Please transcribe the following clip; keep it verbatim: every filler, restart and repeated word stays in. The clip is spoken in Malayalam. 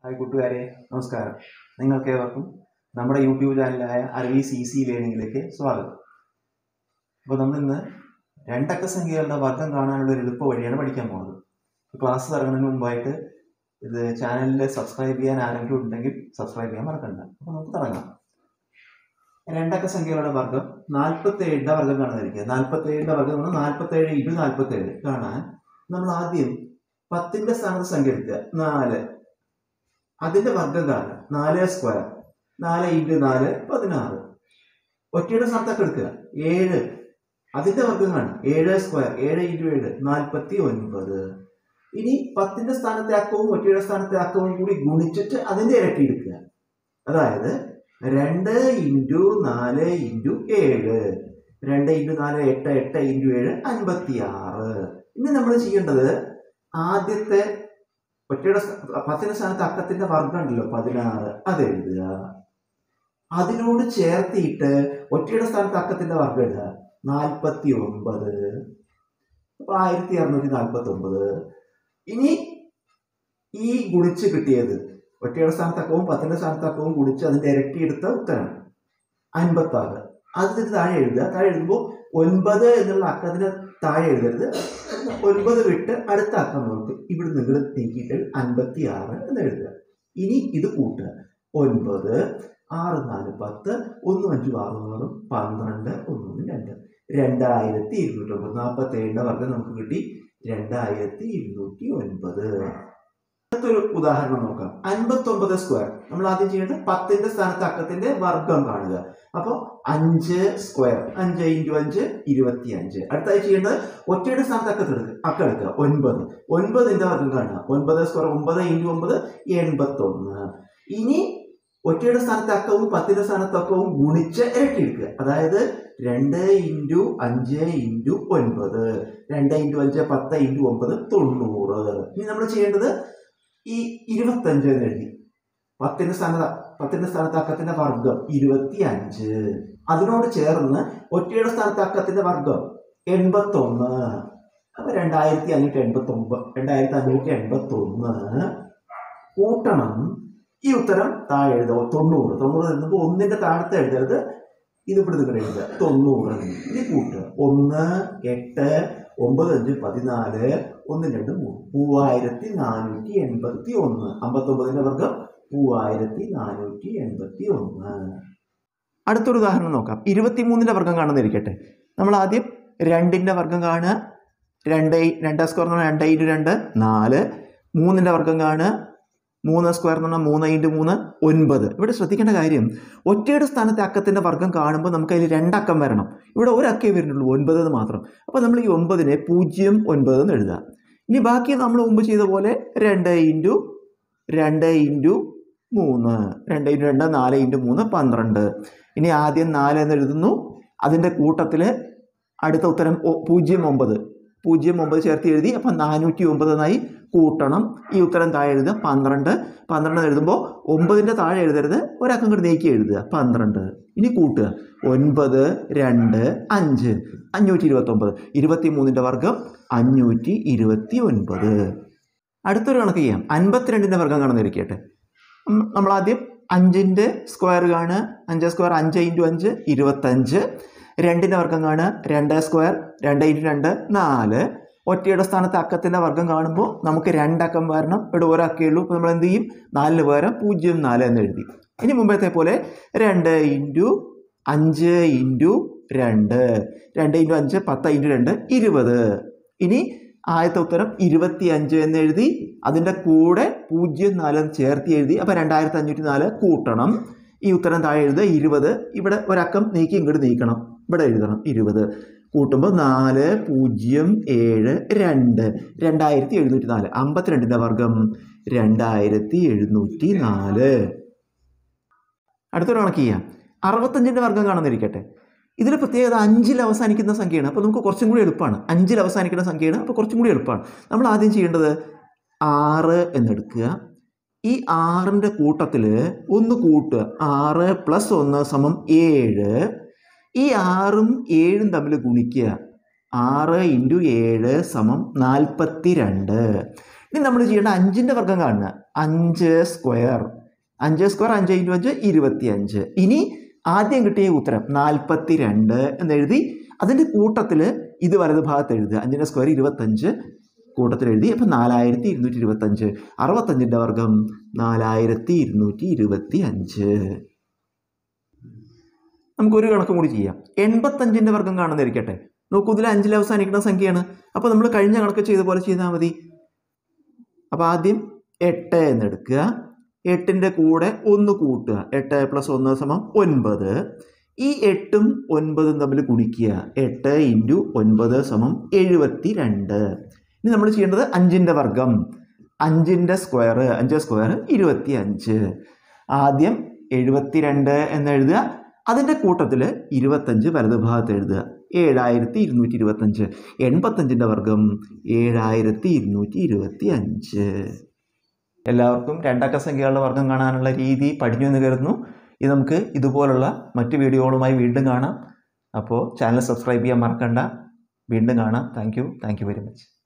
ഹായ് കൂട്ടുകാരെ, നമസ്കാരം. നിങ്ങൾക്കേവർക്കും നമ്മുടെ യൂട്യൂബ് ചാനലായ അർവീസ് ഈസി ലേണിംഗിലേക്ക് സ്വാഗതം. അപ്പോൾ നമ്മളിന്ന് രണ്ടക്ക സംഖ്യകളുടെ വർഗ്ഗം കാണാനുള്ള ഒരു എളുപ്പ വഴിയാണ് പഠിക്കാൻ പോകുന്നത്. ക്ലാസ് തുടങ്ങുന്നതിന് മുമ്പായിട്ട് ഇത് ചാനലിൽ സബ്സ്ക്രൈബ് ചെയ്യാൻ ആരെങ്കിലും ഉണ്ടെങ്കിൽ സബ്സ്ക്രൈബ് ചെയ്യാൻ മറക്കണ്ട. അപ്പോൾ നമുക്ക് തുടങ്ങാം. രണ്ടക്ക സംഖ്യകളുടെ വർഗ്ഗം നാൽപ്പത്തി ഏഴിൻ്റെ വർഗ്ഗം കാണാതിരിക്കുക. നാൽപ്പത്തി ഏഴിൻ്റെ വർഗ്ഗം എന്ന് പറഞ്ഞാൽ നാൽപ്പത്തി ഏഴ് ഇരു നാൽപ്പത്തി ഏഴ് കാണാൻ നമ്മൾ ആദ്യം പത്തിൻ്റെ സ്ഥാനത്ത് സംഖ്യ എടുക്കുക. നാല്, അതിന്റെ വർഗ്ഗം കാണുക. നാല് സ്ക്വയർ, നാല് ഇൻറ്റു നാല് പതിനാറ്. ഒറ്റയുടെ സ്ഥാനത്തൊക്കെ എടുക്കുക. ഏഴ്, അതിന്റെ വർഗ്ഗം കാണുക. ഏഴ് സ്ക്വയർ, ഏഴ് ഇൻറ്റു ഏഴ് നാൽപ്പത്തി ഒൻപത്. ഇനി പത്തിന്റെ സ്ഥാനത്തെ അക്കവും ഒറ്റയുടെ സ്ഥാനത്തെ അക്കവും കൂടി ഗുണിച്ചിട്ട് അതിന്റെ ഇരട്ടി എടുക്കുക. അതായത് രണ്ട് ഇൻറ്റു നാല് ഇൻറ്റു ഏഴ്. രണ്ട് ഇൻറ്റു നാല് എട്ട്, എട്ട് ഇൻറ്റു ഏഴ് അൻപത്തി ആറ്. ഇനി നമ്മൾ ചെയ്യേണ്ടത് ആദ്യത്തെ ഒറ്റയുടെ പത്തിന്റെ സ്ഥാനത്ത് അക്കത്തിന്റെ വർഗ്ഗം ഉണ്ടല്ലോ പതിനാറ്, അത് എഴുതുക. അതിനോട് ചേർത്തിയിട്ട് ഒറ്റയുടെ സ്ഥാനത്ത് അക്കത്തിന്റെ വർഗ്ഗം എഴുതുക. നാൽപ്പത്തി ഒൻപത്, അപ്പൊ ആയിരത്തി അറുന്നൂറ്റി നാൽപ്പത്തി ഒമ്പത്. ഇനി ഈ ഗുണിച്ച് കിട്ടിയത് ഒറ്റയുടെ സ്ഥാനത്തക്കവും പത്തിന്റെ സ്ഥാനത്തക്കവും ഗുണിച്ച് അതിന്റെ ഇരട്ടി എടുത്ത ഉത്തരം അൻപത്തി ആറ്. അതിന് താഴെ എഴുതുക. താഴെ എഴുതുമ്പോൾ ഒൻപത് എന്നുള്ള അക്കത്തിന് താഴെ എഴുതരുത്. ഒൻപത് വിട്ട് അടുത്ത അക്കം നോക്ക്. ഇവിടെ നിങ്ങൾ നീക്കിയിട്ട് അൻപത്തി ആറ് എന്ന് എഴുതുക. ഇനി ഇത് കൂട്ടുക. ഒൻപത്, ആറ് നാല് പത്ത്, ഒന്ന് അഞ്ചു ആറ് മൂന്ന് പന്ത്രണ്ട്, ഒന്നും രണ്ട്, രണ്ടായിരത്തി ഇരുന്നൂറ്റി ഒമ്പത്. നാൽപ്പത്തി ഏഴിന്റെ വർഗ്ഗം നമുക്ക് കിട്ടി രണ്ടായിരത്തി ഇരുന്നൂറ്റി ഒൻപത്. അടുത്തൊരു ഉദാഹരണം നോക്കാം. അൻപത്തി ഒമ്പത് സ്ക്വയർ. നമ്മൾ ആദ്യം ചെയ്യേണ്ടത് പത്തിന്റെ സ്ഥാനത്ത് അക്കത്തിന്റെ വർഗ്ഗം കാണുക. അപ്പോൾ അഞ്ച് സ്ക്വയർ, അഞ്ച് ഇൻറ്റു അഞ്ച് ഇരുപത്തി അഞ്ച്. അടുത്തായി ചെയ്യേണ്ടത് ഒറ്റയുടെ സ്ഥാനത്ത് അക്കത്തെടുക്കുക അക്കം എടുക്കുക. ഒൻപത്, ഒൻപതിന്റെ വർഗ്ഗം കാണുക. ഒൻപത് സ്ക്വയർ, ഒമ്പത് ഇൻറ്റു ഒമ്പത് എൺപത്തി ഒന്ന്. ഇനി ഒറ്റയുടെ സ്ഥാനത്ത് അക്കവും പത്തിന്റെ സ്ഥാനത്ത് അക്കവും ഗുണിച്ച് ഇരട്ടി എടുക്കുക. അതായത് രണ്ട് ഇൻറ്റു അഞ്ച് ഇൻറ്റു ഒൻപത്. രണ്ട് ഇൻറ്റു അഞ്ച് പത്ത് ഇൻറ്റു ഒമ്പത് തൊണ്ണൂറ്. ഇനി നമ്മൾ ചെയ്യേണ്ടത് ഈ ഇരുപത്തഞ്ച് എന്ന് എഴുതി പത്തിന്റെ സ്ഥാനത്ത് പത്തിന്റെ സ്ഥാനത്ത് അക്കത്തിന്റെ വർഗ്ഗം ഇരുപത്തി അഞ്ച്. അതിനോട് ചേർന്ന് ഒറ്റയുടെ സ്ഥാനത്ത് അക്കത്തിന്റെ വർഗ്ഗം എൺപത്തി ഒന്ന്. അപ്പൊ രണ്ടായിരത്തി അഞ്ഞൂറ്റി എൺപത്തി ഒമ്പത് രണ്ടായിരത്തി അഞ്ഞൂറ്റി എൺപത്തി ഒന്ന് കൂട്ടണം. ഈ ഉത്തരം താഴെ എഴുതുക. തൊണ്ണൂറ്. തൊണ്ണൂറ് എഴുതുമ്പോൾ ഒന്നിന്റെ താഴത്തെ എഴുതരുത്. ഇത് ഇവിടെ നിങ്ങൾ എഴുതുക. തൊണ്ണൂറ്. ഇത് കൂട്ടുക. ഒന്ന്, എട്ട്, ഒമ്പത് അഞ്ച് പതിനാല്, ഒന്ന് രണ്ട് മൂന്ന്, മൂവായിരത്തി നാനൂറ്റി എൺപത്തി ഒന്ന്. അമ്പത്തി ഒമ്പതിന്റെ വർഗ്ഗം മൂവായിരത്തി നാനൂറ്റി എൺപത്തി ഒന്ന്. അടുത്തൊരു ഉദാഹരണം നോക്കാം. ഇരുപത്തി മൂന്നിന്റെ വർഗ്ഗം കാണുന്നിരിക്കട്ടെ. നമ്മൾ ആദ്യം രണ്ടിന്റെ വർഗ്ഗം കാണുക. രണ്ട് രണ്ട് സ്ക്വയർ എന്ന് പറഞ്ഞാൽ രണ്ട് ഇൻറ്റു രണ്ട് നാല്. മൂന്നിന്റെ വർഗ്ഗം കാണുക. മൂന്ന് സ്ക്വയർ എന്ന് പറഞ്ഞാൽ മൂന്ന് ഇൻറ്റു മൂന്ന് ഒൻപത്. ഇവിടെ ശ്രദ്ധിക്കേണ്ട കാര്യം, ഒറ്റയുടെ സ്ഥാനത്തെ അക്കത്തിന്റെ വർഗ്ഗം കാണുമ്പോൾ നമുക്ക് അതിൽ രണ്ടക്കം വരണം. ഇവിടെ ഒരക്കേ വരുന്നുള്ളൂ, ഒൻപത് എന്ന് മാത്രം. അപ്പോൾ നമ്മൾ ഈ ഒമ്പതിനെ പൂജ്യം ഒൻപത് എന്ന് എഴുതുക. ഇനി ബാക്കി നമ്മൾ മുമ്പ് ചെയ്ത പോലെ രണ്ട് ഇൻറ്റു രണ്ട് ഇൻറ്റു മൂന്ന്, രണ്ട് ഇൻറ്റു രണ്ട് നാല് ഇൻറ്റു മൂന്ന് പന്ത്രണ്ട്. ഇനി ആദ്യം നാല് എന്ന് എഴുതുന്നു. അതിൻ്റെ കൂട്ടത്തിൽ അടുത്ത ഉത്തരം പൂജ്യം ഒമ്പത് പൂജ്യം ഒമ്പത് ചേർത്ത് എഴുതി. അപ്പം നാനൂറ്റി ഒമ്പത് എന്നായി. കൂട്ടണം. ഈ ഉത്തരം താഴെ എഴുതുക. പന്ത്രണ്ട്. പന്ത്രണ്ട് എഴുതുമ്പോൾ ഒമ്പതിൻ്റെ താഴെ എഴുതരുത്, ഒരക്കം കൂടി നീക്കി എഴുതുക. പന്ത്രണ്ട്. ഇനി കൂട്ടുക. ഒൻപത്, രണ്ട്, അഞ്ച്, അഞ്ഞൂറ്റി ഇരുപത്തി ഒമ്പത്. ഇരുപത്തി മൂന്നിൻ്റെ വർഗ്ഗം അഞ്ഞൂറ്റി ഇരുപത്തി ഒൻപത്. അടുത്തൊരു കണക്ക് ചെയ്യാം. അൻപത്തിരണ്ടിൻ്റെ വർഗ്ഗം കാണുന്നിരിക്കട്ടെ. നമ്മൾ ആദ്യം അഞ്ചിൻ്റെ സ്ക്വയർ കാണുക. അഞ്ച് സ്ക്വയർ, അഞ്ച് ഇൻറ്റു അഞ്ച് ഇരുപത്തഞ്ച്. രണ്ടിൻ്റെ വർഗ്ഗം കാണുക. രണ്ട് സ്ക്വയർ, രണ്ട് ഇൻറ്റു രണ്ട് നാല്. ഒറ്റയുടെ സ്ഥാനത്ത് അക്കത്തിൻ്റെ വർഗ്ഗം കാണുമ്പോൾ നമുക്ക് രണ്ടക്കം വരണം. ഇവിടെ ഒരക്കേ ഉള്ളൂ. അപ്പോൾ നമ്മൾ എന്ത് ചെയ്യും? നാലിന് പകരം പൂജ്യം നാല് എന്ന് എഴുതി. ഇനി മുമ്പത്തെ പോലെ രണ്ട് ഇൻറ്റു അഞ്ച് ഇൻറ്റു രണ്ട്. രണ്ട് ഇൻറ്റു അഞ്ച് പത്ത് ഇൻറ്റു രണ്ട് ഇരുപത്. ഇനി ആദ്യത്തെ ഉത്തരം ഇരുപത്തി അഞ്ച് എന്ന് എഴുതി. അതിൻ്റെ കൂടെ പൂജ്യം നാല് ചേർത്തി എഴുതി. അപ്പോൾ രണ്ടായിരത്തി അഞ്ഞൂറ്റി നാല് കൂട്ടണം. ഈ ഉത്തരം താഴെ എഴുതുക. ഇരുപത്. ഇവിടെ ഒരക്കം നീക്കി ഇങ്ങോട്ട് നീക്കണം. ഇവിടെ എഴുതണം ഇരുപത്. കൂട്ടുമ്പോൾ നാല് പൂജ്യം ഏഴ് രണ്ട്, രണ്ടായിരത്തി എഴുന്നൂറ്റി നാല്. അമ്പത്തിരണ്ടിൻ്റെ വർഗ്ഗം രണ്ടായിരത്തി എഴുന്നൂറ്റി നാല്. അടുത്തൊരു കണക്ക് ചെയ്യാം. അറുപത്തഞ്ചിൻ്റെ വർഗ്ഗം കാണുന്നിരിക്കട്ടെ. ഇതിൽ പ്രത്യേകത അഞ്ചിൽ അവസാനിക്കുന്ന സംഖ്യയാണ്. അപ്പോൾ നമുക്ക് കുറച്ചും കൂടി എളുപ്പമാണ്. അഞ്ചിൽ അവസാനിക്കുന്ന സംഖ്യയാണ്. അപ്പോൾ കുറച്ചും കൂടി എളുപ്പമാണ്. നമ്മൾ ആദ്യം ചെയ്യേണ്ടത് ആറ് എന്നെടുക്കുക. ഈ ആറിൻ്റെ കൂട്ടത്തിൽ ഒന്ന് കൂട്ടുക. ആറ് പ്ലസ് ഒന്ന് സമം ഏഴ്. ഈ ആറും ഏഴും തമ്മിൽ ഗുണിക്കുക. ആറ് ഇൻറ്റു ഏഴ് സമം നാൽപ്പത്തി രണ്ട്. ഇനി നമ്മൾ ചെയ്യേണ്ട അഞ്ചിൻ്റെ വർഗ്ഗം കാണുക. അഞ്ച് സ്ക്വയർ അഞ്ച് സ്ക്വയർ അഞ്ച് ഇൻറ്റു അഞ്ച് ഇരുപത്തി അഞ്ച്. ഇനി ആദ്യം കിട്ടിയ ഉത്തരം നാൽപ്പത്തി രണ്ട് എന്നെഴുതി അതിൻ്റെ കൂട്ടത്തിൽ ഇത് വലത് ഭാഗത്ത് എഴുതുക. അഞ്ചിൻ്റെ സ്ക്വയർ ഇരുപത്തഞ്ച് കൂട്ടത്തിൽ എഴുതി. അപ്പം നാലായിരത്തി ഇരുന്നൂറ്റി ഇരുപത്തഞ്ച്. അറുപത്തഞ്ചിൻ്റെ വർഗ്ഗം നാലായിരത്തി ഇരുന്നൂറ്റി ഇരുപത്തി അഞ്ച്. നമുക്കൊരു കണക്കും കൂടി ചെയ്യാം. എൺപത്തഞ്ചിൻ്റെ വർഗ്ഗം കാണുന്നതായിരിക്കട്ടെ. നോക്കൂ, ഇതിൽ അഞ്ചിൽ അവസാനിക്കുന്ന സംഖ്യയാണ്. അപ്പോൾ നമ്മൾ കഴിഞ്ഞ കണക്ക് ചെയ്ത പോലെ ചെയ്താൽ മതി. അപ്പോൾ ആദ്യം എട്ട് എന്നെടുക്കുക. എട്ടിൻ്റെ കൂടെ ഒന്ന് കൂട്ടുക. എട്ട് പ്ലസ് ഒന്ന് സമം ഒൻപത്. ഈ എട്ടും ഒൻപതും തമ്മിൽ ഗുണിക്കുക. എട്ട് ഇൻറ്റു ഒൻപത് സമം എഴുപത്തി രണ്ട്. ഇനി നമ്മൾ ചെയ്യേണ്ടത് അഞ്ചിൻ്റെ വർഗ്ഗം. അഞ്ചിൻ്റെ സ്ക്വയർ അഞ്ച് സ്ക്വയർ ഇരുപത്തി അഞ്ച്. ആദ്യം എഴുപത്തി രണ്ട് എന്നെഴുതുക. അതിൻ്റെ കൂട്ടത്തിൽ ഇരുപത്തഞ്ച് വലതുഭാഗത്ത് എഴുതുക. ഏഴായിരത്തി ഇരുന്നൂറ്റി ഇരുപത്തഞ്ച്. എൺപത്തഞ്ചിൻ്റെ വർഗ്ഗം ഏഴായിരത്തി ഇരുന്നൂറ്റി ഇരുപത്തി അഞ്ച്. എല്ലാവർക്കും രണ്ടക്ക സംഖ്യകളുടെ വർഗ്ഗം കാണാനുള്ള രീതി പഠിച്ചു എന്ന് കരുതുന്നു. ഇത് നമുക്ക് ഇതുപോലുള്ള മറ്റ് വീഡിയോകളുമായി വീണ്ടും കാണാം. അപ്പോൾ ചാനൽ സബ്സ്ക്രൈബ് ചെയ്യാൻ മറക്കണ്ട. വീണ്ടും കാണാം. Thank you thank you very much.